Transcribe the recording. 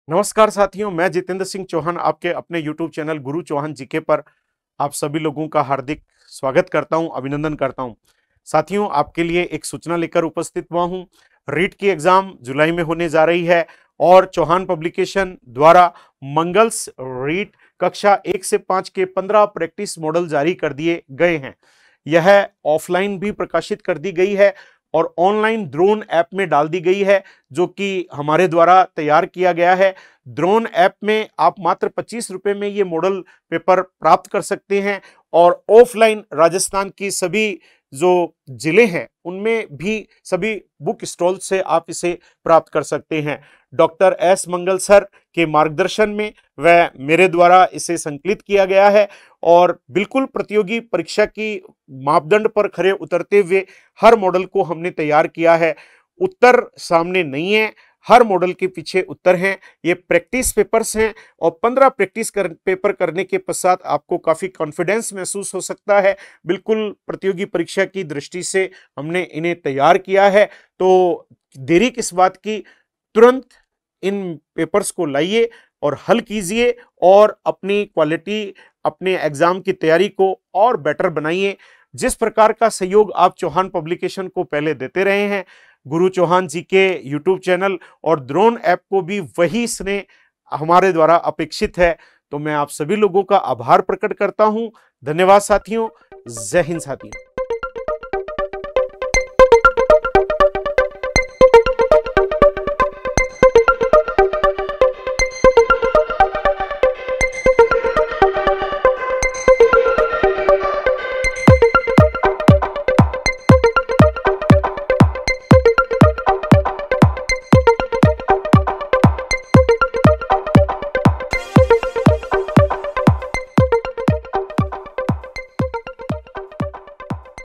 नमस्कार साथियों, मैं जितेंद्र सिंह चौहान आपके अपने YouTube चैनल गुरु चौहान जीके पर आप सभी लोगों का हार्दिक स्वागत करता हूं, अभिनंदन करता हूं। साथियों, आपके लिए एक सूचना लेकर उपस्थित हुआ हूं। रीट की एग्जाम जुलाई में होने जा रही है और चौहान पब्लिकेशन द्वारा मंगल्स रीट कक्षा 1 से 5 के 15 प्रैक्टिस मॉडल जारी कर दिए गए हैं। यह ऑफलाइन भी प्रकाशित कर दी गई है और ऑनलाइन ड्रोन ऐप में डाल दी गई है, जो कि हमारे द्वारा तैयार किया गया है। ड्रोन ऐप में आप मात्र 25 रुपए में ये मॉडल पेपर प्राप्त कर सकते हैं और ऑफलाइन राजस्थान की सभी जो जिले हैं उनमें भी सभी बुक स्टॉल से आप इसे प्राप्त कर सकते हैं। डॉक्टर एस मंगल सर के मार्गदर्शन में व मेरे द्वारा इसे संकलित किया गया है और बिल्कुल प्रतियोगी परीक्षा की मापदंड पर खरे उतरते हुए हर मॉडल को हमने तैयार किया है। उत्तर सामने नहीं है, हर मॉडल के पीछे उत्तर हैं। ये प्रैक्टिस पेपर्स हैं और 15 पेपर करने के पश्चात आपको काफ़ी कॉन्फिडेंस महसूस हो सकता है। बिल्कुल प्रतियोगी परीक्षा की दृष्टि से हमने इन्हें तैयार किया है, तो देरी किस बात की, तुरंत इन पेपर्स को लाइए और हल कीजिए और अपनी क्वालिटी, अपने एग्जाम की तैयारी को और बेटर बनाइए। जिस प्रकार का सहयोग आप चौहान पब्लिकेशन को पहले देते रहे हैं, गुरु चौहान जी के यूट्यूब चैनल और ड्रोन ऐप को भी वही स्नेह हमारे द्वारा अपेक्षित है। तो मैं आप सभी लोगों का आभार प्रकट करता हूं। धन्यवाद साथियों। जय हिंद साथियों।